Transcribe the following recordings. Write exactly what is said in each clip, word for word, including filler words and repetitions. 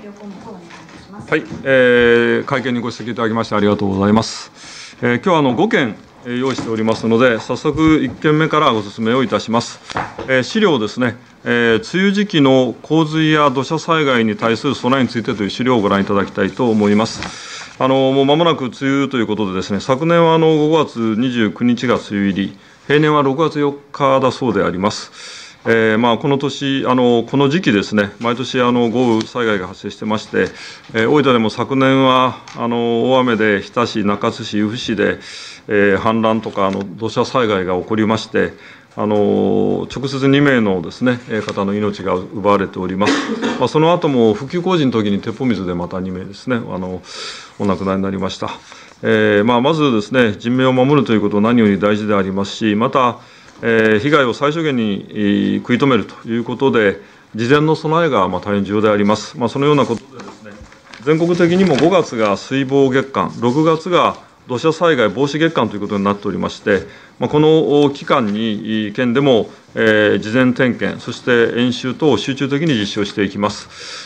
要項目をお願いいたします。 はい、えー、会見にご出席いただきましてありがとうございます。えー、今日はあのごけん用意しておりますので、早速いっけんめからご説明をいたします。えー、資料ですね、えー、梅雨時期の洪水や土砂災害に対する備えについてという資料をご覧いただきたいと思います。あのもう間もなく梅雨ということでですね、昨年はあのごがつにじゅうくにちが梅雨入り、平年はろくがつよっかだそうであります。えーまあ、この年あの、この時期ですね、毎年あの豪雨災害が発生してまして、えー、大分でも昨年はあの大雨で日田市、中津市、由布市で、えー、氾濫とかあの土砂災害が起こりまして、あの直接にめいのですね、方の命が奪われております。まあ、その後も復旧工事の時に鉄砲水でまたにめいですね、あのお亡くなりになりました。えーまあ、まずですね、人命を守るということは何より大事でありますし、また、えー、被害を最小限に、えー、食い止めるということで、事前の備えがまあ大変重要であります。まあ、そのようなことでですね、全国的にもごがつが水防月間、ろくがつが土砂災害防止月間ということになっておりまして、まあ、この期間に県でも、えー、事前点検、そして演習等を集中的に実施をしていきます。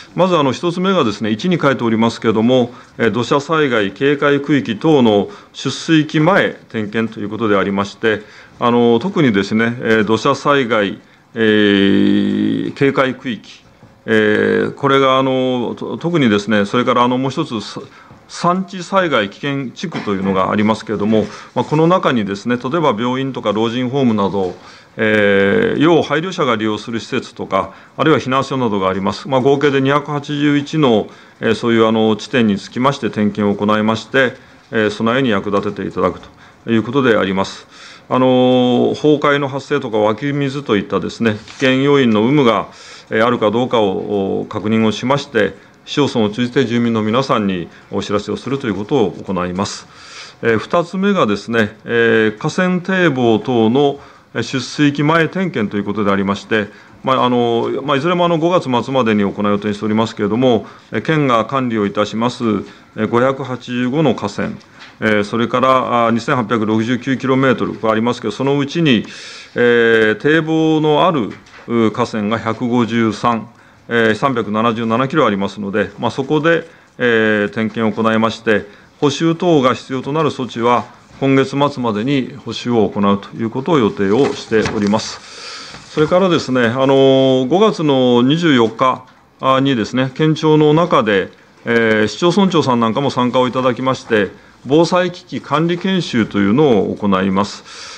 まずあの一つ目がですね、いちに書いておりますけれども、えー、土砂災害警戒区域等の出水期前点検ということでありまして、あの特にですね、えー、土砂災害、えー、警戒区域、えー、これがあの特にですね、それからあのもう一つ、山地災害危険地区というのがありますけれども、まあ、この中にですね、例えば病院とか老人ホームなど、えー、要配慮者が利用する施設とか、あるいは避難所などがあります。まあ、合計でにひゃくはちじゅういちの、えー、そういうあの地点につきまして点検を行いまして、えー、備えに役立てていただくということであります。あの崩壊の発生とか湧き水といったですね、危険要因の有無があるかどうかを確認をしまして、市町村を通じて住民の皆さんにお知らせをするということを行います。えー、ふたつめがですね、えー、河川堤防等の出水期前点検ということでありまして、まああのまあ、いずれもあのごがつまつまでに行う予定にしておりますけれども、県が管理をいたしますごひゃくはちじゅうごの河川、それからにせんはっぴゃくろくじゅうきゅうキロメートルありますけど、そのうちに、えー、堤防のある河川がひゃくごじゅうさん、さんびゃくななじゅうななキロありますので、まあ、そこで、えー、点検を行いまして、補修等が必要となる措置は、今月末までに補修を行うということを予定をしております。それからですね、あのごがつのにじゅうよっかにですね、県庁の中で、えー、市町村長さんなんかも参加をいただきまして、防災危機管理研修というのを行います。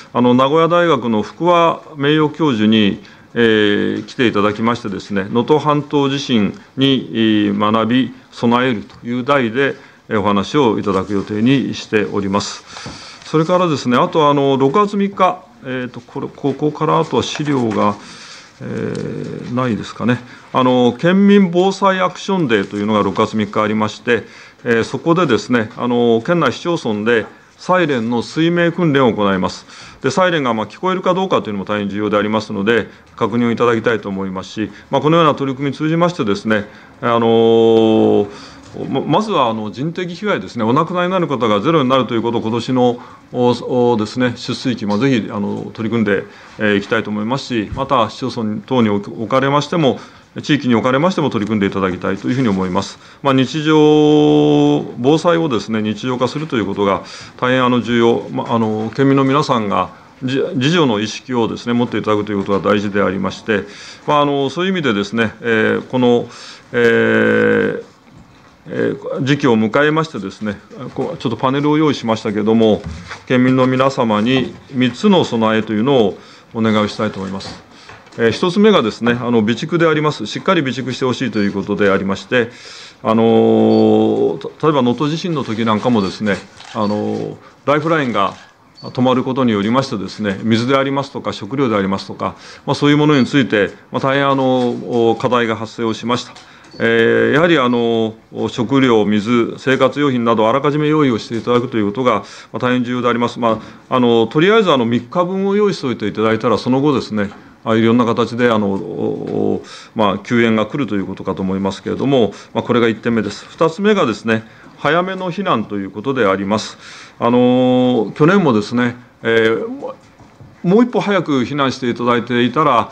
あの名古屋大学の福和名誉教授に、えー、来ていただきましてですね、能登半島地震に学び備えるという題でお話をいただく予定にしております。それからですね、あとあのろくがつみっか、えー、とこれここからあとは資料が、えー、ないですかね、あの県民防災アクションデーというのがろくがつみっかありまして、えー、そこでですね、あの県内市町村でサイレンの水命訓練を行います。でサイレンがまあ聞こえるかどうかというのも大変重要でありますので、確認をいただきたいと思いますし、まあ、このような取り組みを通じましてですね、あのー、まずはあの人的被害ですね、お亡くなりになる方がゼロになるということを、今年のですね、出水期、まあ、ぜひあの取り組んでいきたいと思いますし、また市町村等におかれましても、地域におかれましても取り組んでいただきたいというふうに思います。まあ、日常、防災をですね、日常化するということが大変あの重要、まあ、あの県民の皆さんが自助の意識をですね、持っていただくということが大事でありまして、まあ、あのそういう意味でですね、えー、この、えーえー、時期を迎えましてですね、ちょっとパネルを用意しましたけれども、県民の皆様にみっつの備えというのをお願いをしたいと思います。えー、ひとつめがですね、あの備蓄であります。しっかり備蓄してほしいということでありまして、あの例えば能登地震の時なんかもですね、あのライフラインが止まることによりましてですね、水でありますとか食料でありますとか、まあ、そういうものについて、まあ、大変あの課題が発生をしました。えー、やはりあの食料、水、生活用品などあらかじめ用意をしていただくということが大変重要であります。まあ、あのとりあえずあのみっかぶんを用意しておいていただいたら、その後ですね、いろんな形であの、まあ、救援が来るということかと思いますけれども、まあ、これがいってんめです。ふたつめがですね、早めの避難ということであります。あの去年もですね、えー、もう一歩早く避難していただいていたら、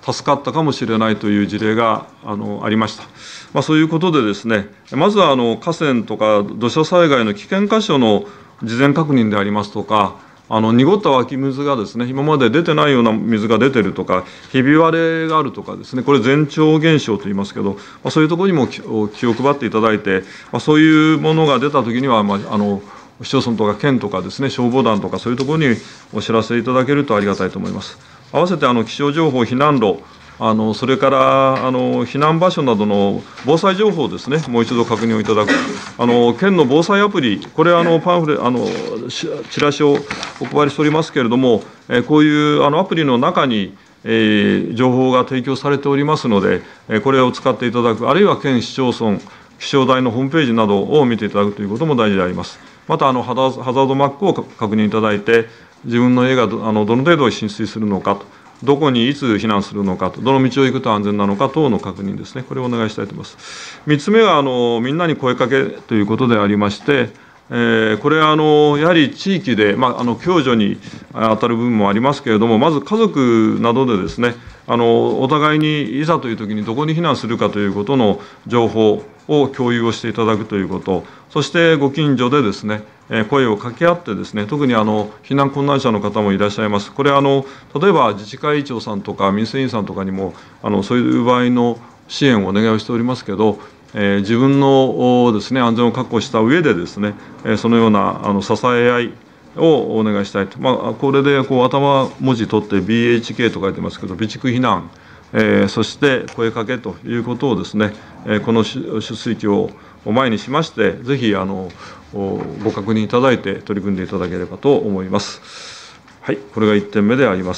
助かったかもしれないという事例があのありました。まあ、そういうことでですね、まずはあの河川とか土砂災害の危険箇所の事前確認でありますとか、あの濁った湧き水がですね、今まで出てないような水が出てるとか、ひび割れがあるとかですね、これ前兆現象と言いますけど、まあ、そういうところにも気を配っていただいて、まあ、そういうものが出たときには、まあ、あの市町村とか県とかですね、消防団とかそういうところにお知らせいただけるとありがたいと思います。合わせてあの気象情報、避難路、あのそれからあの避難場所などの防災情報ですね、もう一度確認をいただく、あの県の防災アプリ、これあのパンフレあのチラシをお配りしておりますけれども、えこういうあのアプリの中に、えー、情報が提供されておりますので、えこれを使っていただく、あるいは県市町村、気象台のホームページなどを見ていただくということも大事であります。またあのハザードマップを確認いただいて、自分の家が ど, あのどの程度浸水するのかと、どこにいつ避難するのかと、どの道を行くと安全なのか等の確認ですね、これをお願いしたいと思います。みっつめはあのみんなに声かけということでありまして、えー、これはあのやはり地域で、まあ、あの共助に当たる部分もありますけれども、まず家族などでですね、あのお互いにいざというときにどこに避難するかということの情報を共有をしていただくということ、そしてご近所でですね、声を掛け合ってですね、特にあの避難困難者の方もいらっしゃいます。これあの例えば自治会長さんとか民生委員さんとかにもあのそういう場合の支援をお願いをしておりますけど、えー、自分のですね安全を確保した上でですね、そのようなあの支え合いをお願いしたいと、まあ、これでこう頭文字取って ビーエイチケー と書いてますけど、備蓄避難、えー、そして声かけということをですね、えー、この出水期を前にしまして、ぜひあのご確認いただいて取り組んでいただければと思います。はい、これがいってんめであります。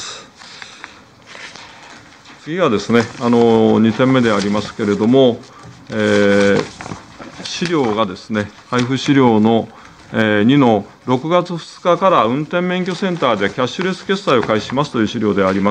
次はですね、あのにてんめでありますけれども、えー、資料がですね、配布資料のにのろくがつふつかから運転免許センターでキャッシュレス決済を開始しますという資料であります。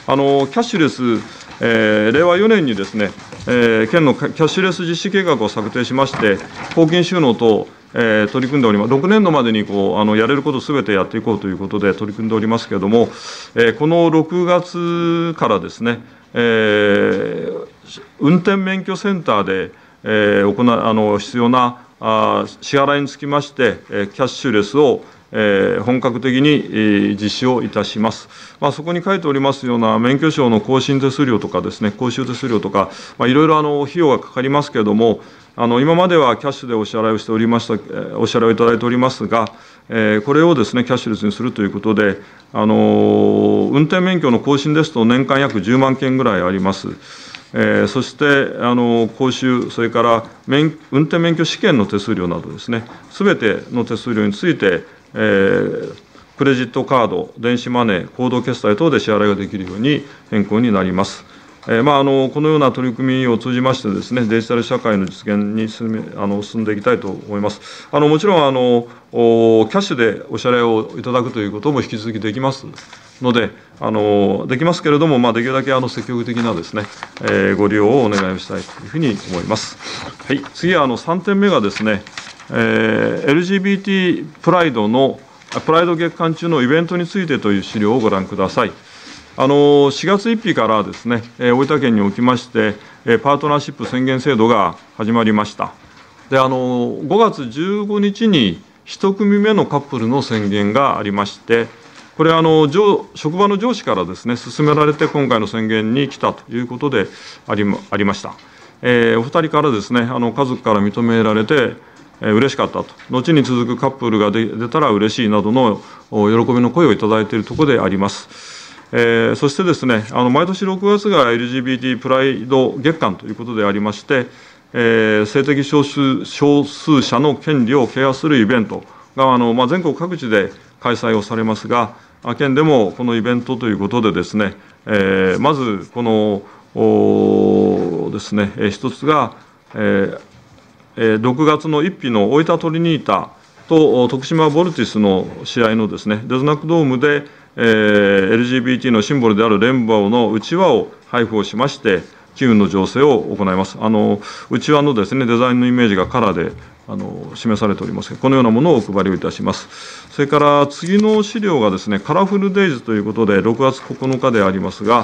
あのキャッシュレス、えー、れいわよねんにですね、えー、県のキャッシュレス実施計画を策定しまして、公金収納等、えー、取り組んでおります。ろくねんどまでにこうあのやれることすべてやっていこうということで取り組んでおりますけれども、えー、このろくがつからですね、えー、運転免許センターで、えー、行うあの必要なあ支払いにつきまして、キャッシュレスをえー、本格的に実施をいたします。まあ、そこに書いておりますような免許証の更新手数料とかですね、講習手数料とか、まあ、いろいろあの費用がかかりますけれども、あの今まではキャッシュでお支払いをしておりました、お支払いをいただいておりますが、えー、これをですね、キャッシュレスにするということで、あの運転免許の更新ですと年間約じゅうまんけんぐらいあります。えー、そしてあの講習、それから免運転免許試験の手数料などですね、すべての手数料について、えー、クレジットカード、電子マネー、コード決済等で支払いができるように変更になります。えーまあ、あのこのような取り組みを通じましてですね、デジタル社会の実現に進めあの進んでいきたいと思います。あのもちろんあのキャッシュでお支払いをいただくということも引き続きできますので、あのできますけれども、まあ、できるだけあの積極的なですね、えー、ご利用をお願いをしたいというふうに思います。はい、次はあのさんてんめがですね、えー、エルジービーティー プライドのプライド月間中のイベントについてという資料をご覧ください。あのしがついっひからですね、大分県におきまして、パートナーシップ宣言制度が始まりました。であのごがつじゅうごにちにいち組目のカップルの宣言がありまして、これあの上、職場の上司からですね、進められて今回の宣言に来たということであり、ありました。えー、お二人からですね、あの家族から認められて、えー、嬉しかったと、後に続くカップルが出たら嬉しいなどの喜びの声をいただいているところであります。えー、そしてですね、あの毎年ろくがつが エルジービーティー プライド月間ということでありまして、えー、性的少数、少数者の権利をケアするイベントがあの、まあ、全国各地で開催をされますが、県でもこのイベントということでですね、えー、まずこのおですね、一つが、えー、ろくがつのついたちの大分トリニータと徳島ボルティスの試合のですね、デズナックドームで、えー、エルジービーティー のシンボルであるレンボーのうちわを配布をしまして、機運の醸成を行います。あのうちわのですね、デザインのイメージがカラーであの示されておりますが、このようなものをお配りをいたします。それから次の資料がですね、カラフルデイズということで、ろくがつここのかでありますが、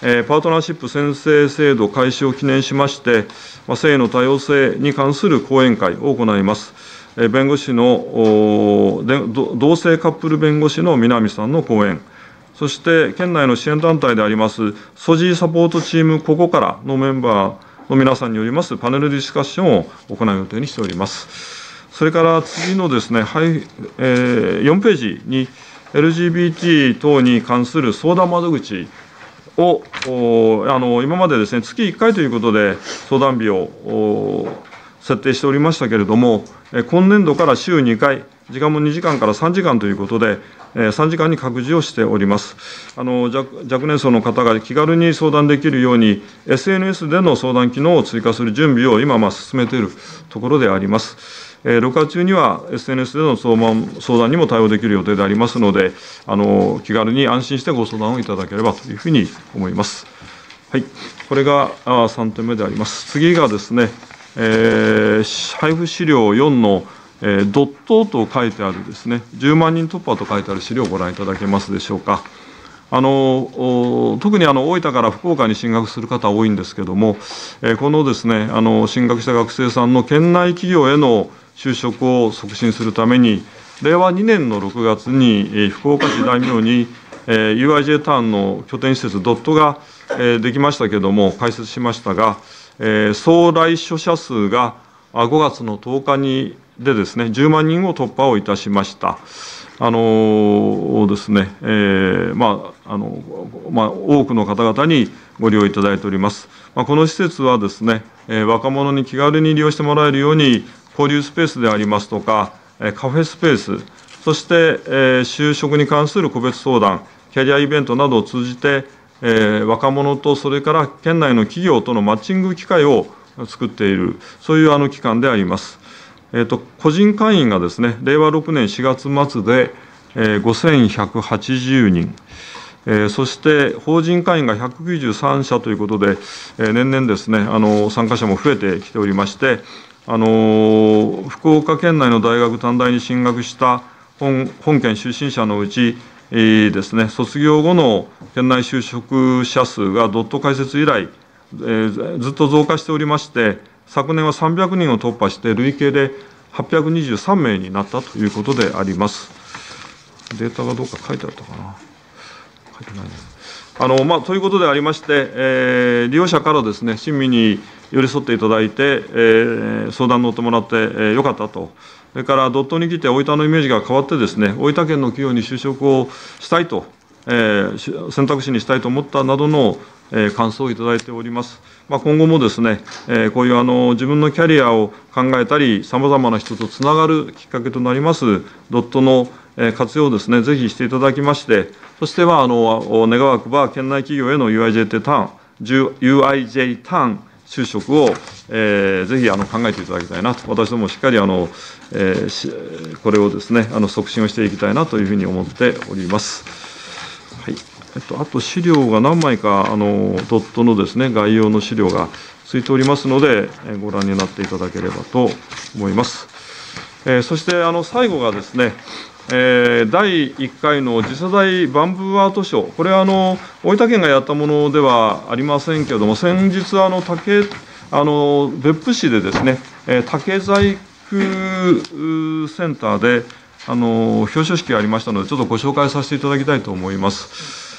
えー、パートナーシップ宣誓制度開始を記念しまして、まあ、性の多様性に関する講演会を行います。えー、弁護士ので同性カップル弁護士の南さんの講演、そして県内の支援団体でありますソジーサポートチームここからのメンバーの皆さんによりますパネルディスカッションを行う予定にしております。それから次のですね、はい、えー、よんページに エルジービーティー 等に関する相談窓口をあの今までですね、月いっかいということで相談日を設定しておりましたけれども、今年度から週にかい、時間もにじかんからさんじかんということで、さんじかんに拡充をしております。あの 若, 若年層の方が気軽に相談できるように、エスエヌエス での相談機能を追加する準備を今、まあ、進めているところであります。ろくがつ中には エスエヌエス での相談相談にも対応できる予定でありますので、あの気軽に安心してご相談をいただければというふうに思います。はい、これがさんてんめであります。次がですね、えー、配布資料よんの、えー、ドットと書いてあるですね、じゅうまんにん突破と書いてある資料をご覧いただけますでしょうか。あの特にあの大分から福岡に進学する方多いんですけれども、えー、このですね、あの進学した学生さんの県内企業への就職を促進するために、れいわにねんのろくがつに、えー、福岡市大名に、えー、ユーアイジェー ターンの拠点施設ドットが、えー、できましたけれども、開設しましたが、えー、総来所者数がごがつのとおかにでですね、じゅうまんにんを突破をいたしました。あのですね、えーまああのまあ、多くの方々にご利用いただいております。まあ、この施設はですね、えー、若者に気軽に利用してもらえるように、交流スペースでありますとか、カフェスペース、そして、えー、就職に関する個別相談、キャリアイベントなどを通じて、えー、若者とそれから県内の企業とのマッチング機会を作っている、そういうあの機関であります。えーと、個人会員がですね、れいわろくねんしがつまつで、えー、ごせんひゃくはちじゅうにん、えー、そして法人会員がひゃくきゅうじゅうさんしゃということで、えー、年々ですね、あの参加者も増えてきておりまして、あの福岡県内の大学短大に進学した本本県出身者のうち、えー、ですね、卒業後の県内就職者数がドット開設以来、えー、ずっと増加しておりまして、昨年はさんびゃくにんを突破して、累計ではっぴゃくにじゅうさんめいになったということであります。データがどうか書いてあったかな。書いてないです。あのまあ、ということでありまして、えー、利用者からですね、親身に寄り添っていただいて、えー、相談に乗ってもらって、えー、よかったと。それからドットに来て大分のイメージが変わってですね、大分県の企業に就職をしたいと、えー、選択肢にしたいと思ったなどの、えー、感想をいただいております。まあ、今後もですね、えー、こういうあの自分のキャリアを考えたり、さまざまな人とつながるきっかけとなりますドットの活用をですね、ぜひしていただきまして、そしてはあの願わくば県内企業への ユーアイジェー ターン、ユーアイジェー ターン就職を、えー、ぜひあの考えていただきたいなと、私どもしっかりあの、えー、これをですね、あの促進をしていきたいなというふうに思っております。はい、えっと、あと資料が何枚か、あのドットのですね、概要の資料がついておりますので、えー、ご覧になっていただければと思います。えー、そしてあの最後がですね、えー、だいいっかいの次世代バンブーアートショー、これはあの大分県がやったものではありませんけれども、先日あの竹あの別府市でですね、竹細工センターであの表彰式がありましたので、ちょっとご紹介させていただきたいと思います。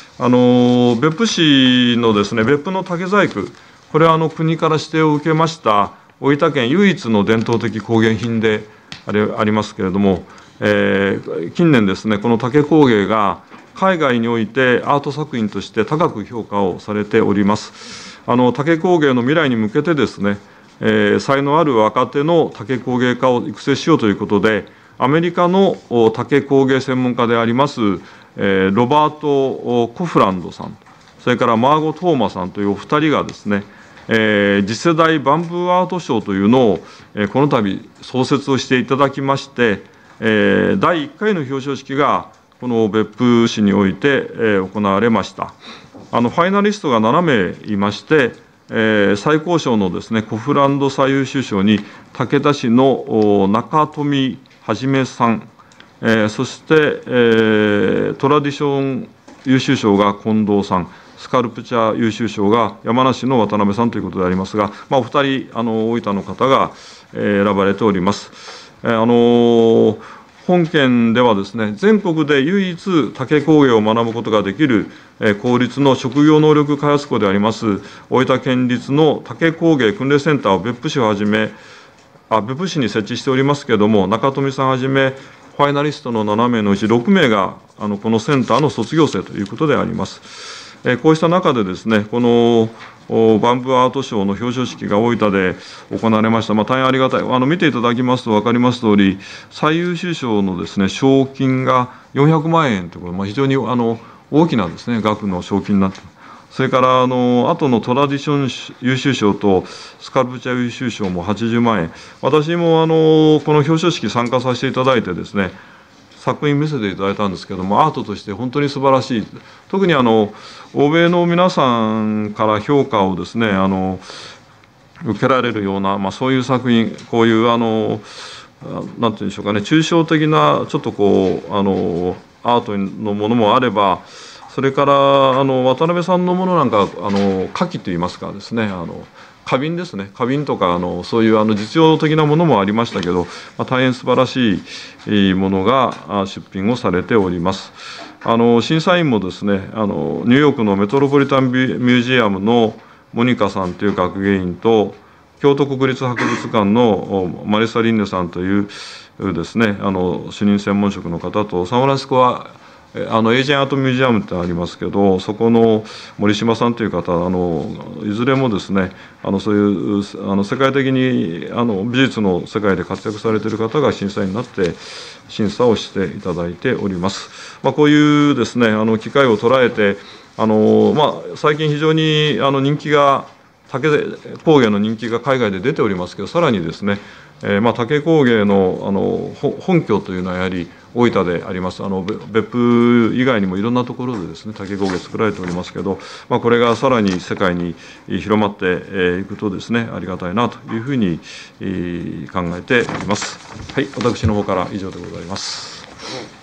あの別府市のですね、別府の竹細工、これはあの国から指定を受けました大分県唯一の伝統的工芸品であれありますけれども、えー、近年ですね、この竹工芸が海外においてアート作品として高く評価をされております。あの竹工芸の未来に向けてですね、えー、才能ある若手の竹工芸家を育成しようということで、アメリカの竹工芸専門家であります、えー、ロバート・コフランドさん、それからマーゴ・トーマさんというお二人がですね、えー、次世代バンブーアートショーというのを、えー、この度創設をしていただきまして、えー、だいいっかいの表彰式がこの別府市において、えー、行われました。あのファイナリストがななめいいまして、えー、最高賞のですね、コフランド最優秀賞に竹田市の中富はじめさん、えー、そして、えー、トラディション優秀賞が近藤さん、 スカルプチャー優秀賞が山梨の渡辺さんということでありますが、まあ、お二人あの大分の方が、えー、選ばれております。えーあのー本県ではですね、全国で唯一竹工芸を学ぶことができる公立の職業能力開発校であります、大分県立の竹工芸訓練センターを別府市をはじめ、あ別府市に設置しておりますけれども、中富さんはじめ、ファイナリストのななめいのうちろくめいがあのこのセンターの卒業生ということであります。こうした中でですね、このバンブーアート賞の表彰式が大分で行われました。まあ、大変ありがたい。あの見ていただきますと分かりますとおり、最優秀賞のですね、賞金がよんひゃくまんえんということで、まあ、非常にあの大きなですね、額の賞金になっています。それからあの後のトラディション優秀賞とスカルプチャー優秀賞もはちじゅうまんえん、私もあのこの表彰式参加させていただいてですね、作品見せていただいたんですけども、アートとして本当に素晴らしい、特にあの欧米の皆さんから評価をですね、あの受けられるような、まあ、そういう作品、こういうあのなんていうんでしょうかね、抽象的なちょっとこうあのアートのものもあれば、それからあの渡辺さんのものなんかあの花器といいますかですね、あの花瓶ですね、花瓶とかあのそういうあの実用的なものもありましたけど、まあ、大変素晴らしいものが出品をされております。あの審査員もですね、あのニューヨークのメトロポリタンミュージアムのモニカさんという学芸員と、京都国立博物館のマリサ・リンネさんというですね、あの主任専門職の方と、サンフランシスコはあのエージェンアートミュージアムってありますけど、そこの森島さんという方、あのいずれもですね、あのそういうあの世界的にあの美術の世界で活躍されている方が審査員になって審査をしていただいております。まあ、こういうですね、あの機会を捉えて、あのまあ、最近非常にあの人気が竹工芸の人気が海外で出ておりますけど、さらにですね、えーまあ、竹工芸のあの本拠というのはやはり大分であります。あの別府以外にもいろんなところでですね、竹工芸作られておりますけど、まあ、これがさらに世界に広まっていくとですね、ありがたいなというふうに考えております。はい、私の方から以上でございます。